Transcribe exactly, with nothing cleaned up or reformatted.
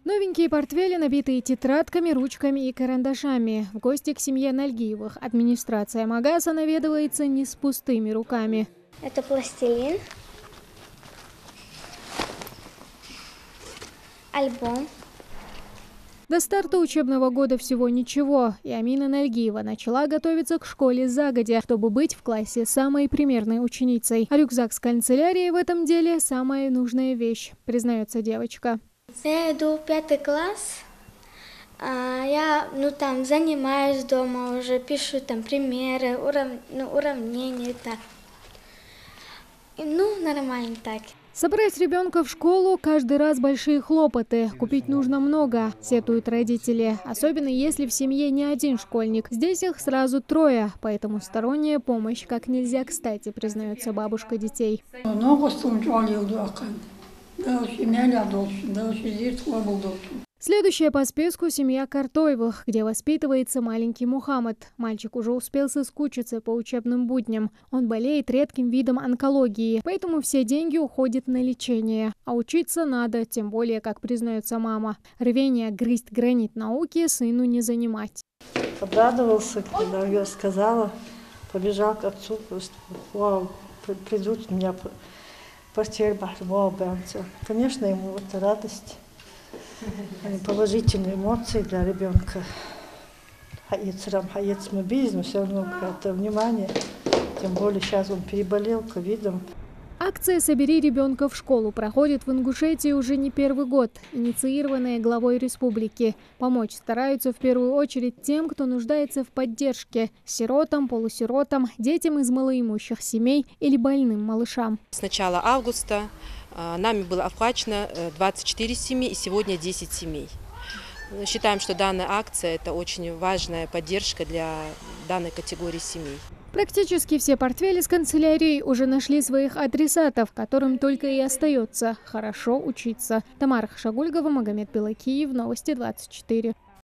Новенькие портфели, набитые тетрадками, ручками и карандашами. В гости к семье Нальгиевых администрация Магаса наведывается не с пустыми руками. Это пластилин, альбом. До старта учебного года всего ничего, и Амина Нальгиева начала готовиться к школе загодя, чтобы быть в классе самой примерной ученицей. А рюкзак с канцелярией в этом деле – самая нужная вещь, признается девочка. Я иду в пятый класс, я ну, там, занимаюсь дома уже, пишу там примеры, урав... ну, уравнения, так. И, ну, нормально так. Собрать ребенка в школу каждый раз большие хлопоты. Купить нужно много, сетуют родители. Особенно если в семье не один школьник. Здесь их сразу трое, поэтому сторонняя помощь как нельзя кстати, признается бабушка детей. Следующая по списку семья Картоевых, где воспитывается маленький Мухаммад. Мальчик уже успел соскучиться по учебным будням. Он болеет редким видом онкологии, поэтому все деньги уходят на лечение. А учиться надо, тем более, как признается мама. Рвение грызть гранит науки сыну не занимать. Обрадовался, когда я сказала, побежал к отцу, просто вау, придут у меня портфель, вау, конечно, ему это радость. Положительные эмоции для ребенка. Бизнес, все равно это внимание. Тем более сейчас он переболел ковидом. Акция «Собери ребенка в школу» проходит в Ингушетии уже не первый год, инициированная главой республики. Помочь стараются в первую очередь тем, кто нуждается в поддержке – сиротам, полусиротам, детям из малоимущих семей или больным малышам. С начала августа нами было охвачено двадцать четыре семьи и сегодня десять семей. Считаем, что данная акция – это очень важная поддержка для данной категории семей. Практически все портфели с канцелярией уже нашли своих адресатов, которым только и остается хорошо учиться. Тамара Хашагульгова, Магомед Белакиев, Новости двадцать четыре.